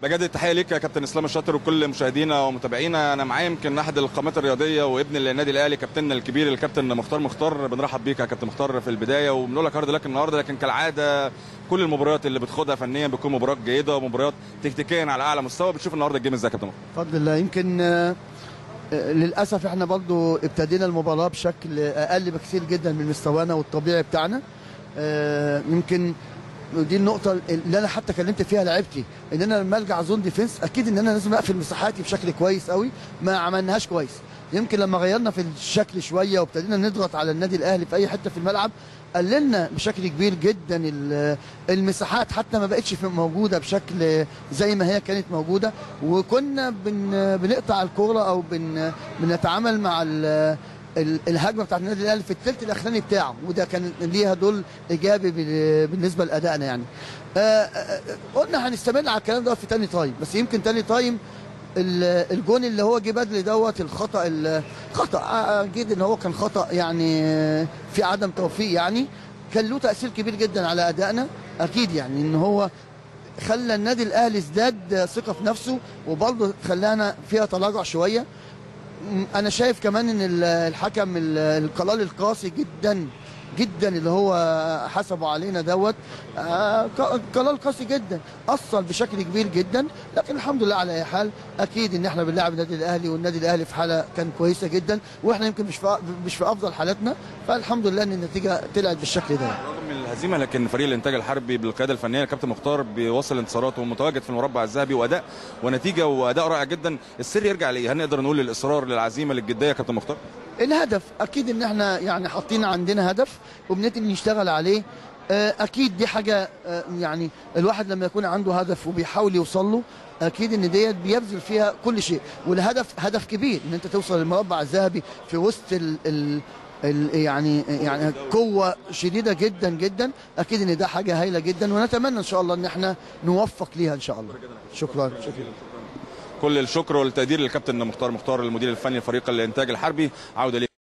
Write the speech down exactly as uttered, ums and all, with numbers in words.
بجد التحيه ليك يا كابتن اسلام الشاطر وكل مشاهدينا ومتابعينا. انا معايا يمكن احد القامات الرياضيه وابن النادي الاهلي كابتننا الكبير الكابتن مختار مختار. بنرحب بيك يا كابتن مختار في البدايه وبنقول لك هارد لك النهارده، لكن كالعاده كل المباريات اللي بتاخدها فنيا بتكون مباريات جيده ومباريات تكتيكيا على اعلى مستوى. بتشوف النهارده الجيم ازاي يا كابتن مختار؟ بفضل الله. يمكن آه، للاسف احنا برضو ابتدينا المباراه بشكل اقل بكثير جدا من مستوانا والطبيعي بتاعنا. آه، يمكن ودي النقطة اللي أنا حتى كلمت فيها لعيبتي، إن أنا لما أرجع زون ديفنس أكيد إن أنا لازم أقفل مساحاتي بشكل كويس قوي، ما عملناهاش كويس. يمكن لما غيرنا في الشكل شوية وابتدينا نضغط على النادي الأهلي في أي حتة في الملعب قللنا بشكل كبير جدا المساحات، حتى ما بقتش موجودة بشكل زي ما هي كانت موجودة، وكنا بن بنقطع الكورة أو بن بنتعامل مع الهجمه بتاعت النادي الاهلي في الثلث الاخراني بتاعه، وده كان ليها دور ايجابي بالنسبه لادائنا. يعني قلنا هنستمر على الكلام ده في تاني تايم، بس يمكن تاني تايم الجون اللي هو جه بدري دوت الخطا الخطا اكيد ان هو كان خطا، يعني في عدم توفيق، يعني كان له تاثير كبير جدا على ادائنا اكيد، يعني ان هو خلى النادي الاهلي ازداد ثقه في نفسه وبرضه خلانا فيها تراجع شويه. أنا شايف كمان إن الحكم القرار القاسي جدا جدا اللي هو حسبوا علينا دوت قرار قاسي جدا أثر بشكل كبير جدا، لكن الحمد لله على أي حال أكيد إن إحنا بنلعب النادي الأهلي، والنادي الأهلي في حالة كان كويسة جدا، وإحنا يمكن مش في مش في أفضل حالاتنا، فالحمد لله إن النتيجة طلعت بالشكل ده. رغم الهزيمه لكن فريق الانتاج الحربي بالقياده الفنيه الكابتن مختار بيوصل انتصاراته ومتواجد في المربع الذهبي، واداء ونتيجه واداء رائع جدا. السر يرجع ليه؟ هل نقدر نقول للاصرار للعزيمه للجديه يا كابتن مختار؟ الهدف اكيد ان احنا يعني حاطين عندنا هدف وبنبتدي نشتغل عليه. اكيد دي حاجه يعني الواحد لما يكون عنده هدف وبيحاول يوصل له اكيد ان ديت بيبذل فيها كل شيء، والهدف هدف كبير ان انت توصل للمربع الذهبي في وسط ال ال يعني يعني قوه شديده جدا جدا. اكيد ان ده حاجه هايله جدا، ونتمنى ان شاء الله ان احنا نوفق ليها ان شاء الله. شكرا شكرا. كل الشكر والتقدير للكابتن مختار مختار المدير الفني لفريق الانتاج الحربي. عوده ليك.